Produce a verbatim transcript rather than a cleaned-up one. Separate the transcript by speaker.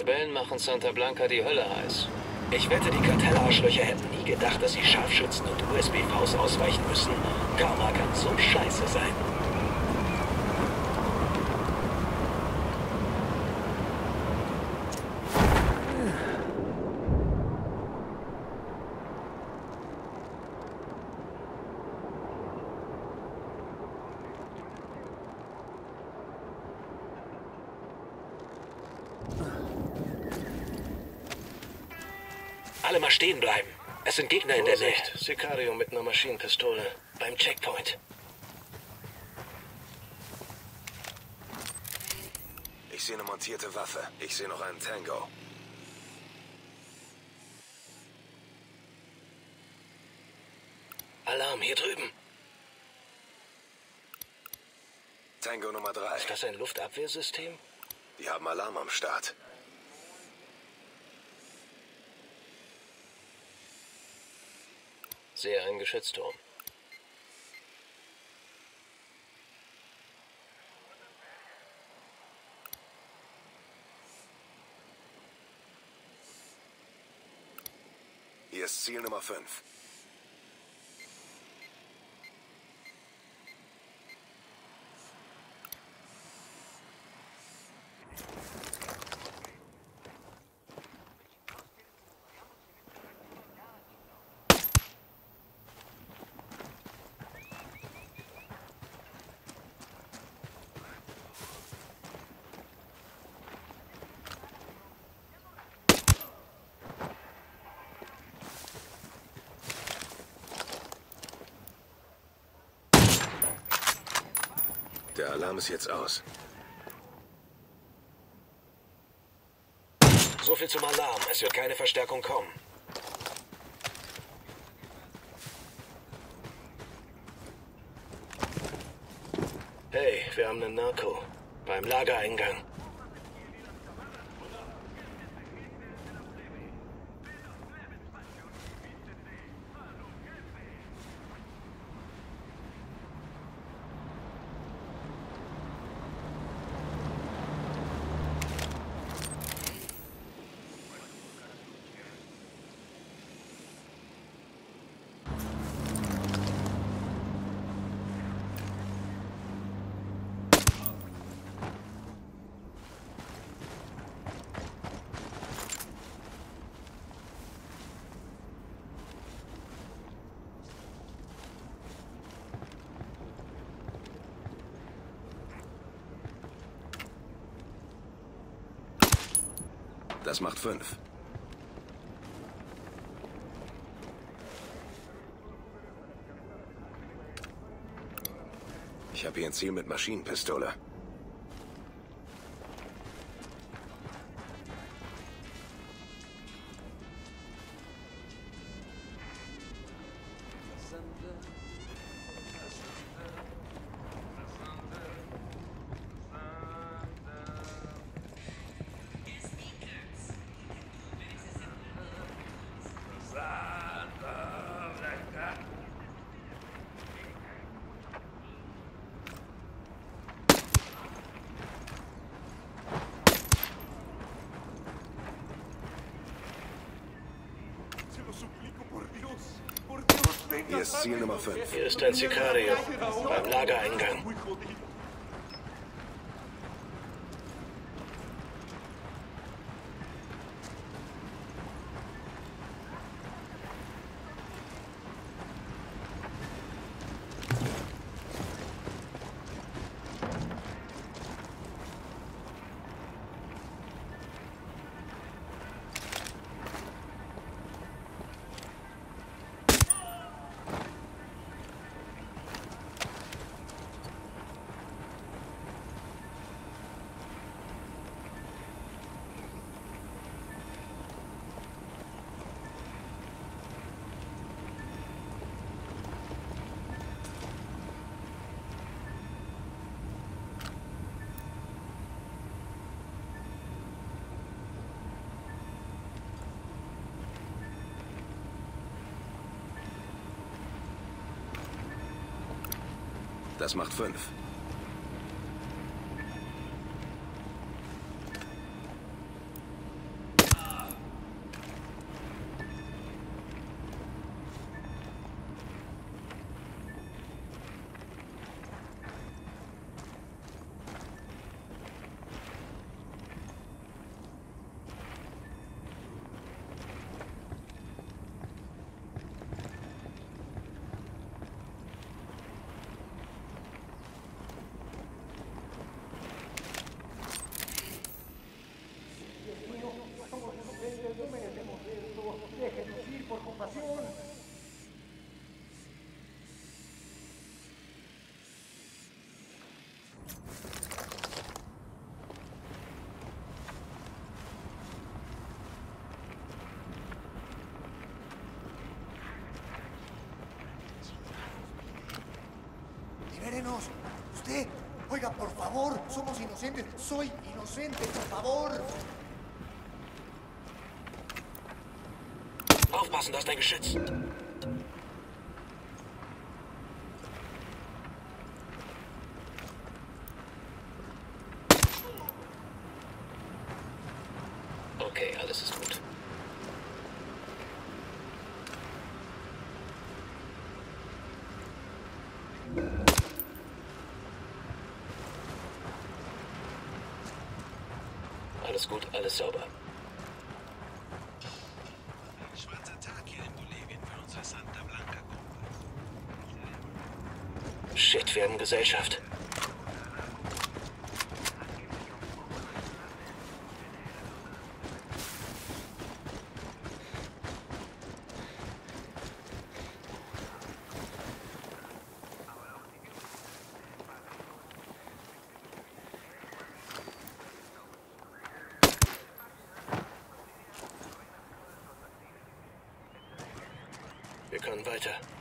Speaker 1: Rebellen machen Santa Blanca die Hölle heiß.
Speaker 2: Ich wette, die Kartellarschlöcher hätten nie gedacht, dass sie Scharfschützen und U S B Vs ausweichen müssen. Karma kann so scheiße sein. Alle mal stehen bleiben. Es sind Gegner in der Nähe.
Speaker 1: Sicario mit einer Maschinenpistole.
Speaker 2: Beim Checkpoint.
Speaker 3: Ich sehe eine montierte Waffe. Ich sehe noch einen Tango.
Speaker 2: Alarm, hier drüben.
Speaker 3: Tango Nummer drei.
Speaker 2: Ist das ein Luftabwehrsystem?
Speaker 3: Die haben Alarm am Start.
Speaker 1: Sehe einen Geschützturm.
Speaker 3: Hier ist Ziel Nummer fünf. Der Alarm ist jetzt aus.
Speaker 2: So viel zum Alarm. Es wird keine Verstärkung kommen.
Speaker 1: Hey, wir haben einen Narco.
Speaker 2: Beim Lagereingang.
Speaker 3: Das macht fünf. Ich habe hier ein Ziel mit Maschinenpistole. Hier ist Ziel Nummer fünf.
Speaker 2: Hier ist ein Sicario. Beim Lagereingang.
Speaker 3: Das macht fünf.
Speaker 4: Déjenos. Usted. Oiga, por favor. Somos inocentes. Soy inocente, por favor.
Speaker 2: Aufpassen, da ist ein Geschütz.
Speaker 1: Okay, alles ist gut. Alles gut, alles sauber.
Speaker 3: Schwarzer Tag hier in Bolivien für unsere Santa Blanca Gruppe.
Speaker 1: Shit, wir haben Gesellschaft. Wir können weiter.